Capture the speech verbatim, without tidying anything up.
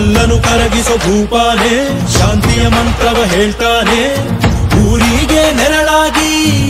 ಕಲ್ಲನು ಕರಗಿಸೋ ಭೂಪಾನೆ ಶಾಂತಿಯ ಮಂತ್ರವ ಹೇಳ್ತಾನೆ ಊರಿಗೆ ನೆರಳಾಗಿ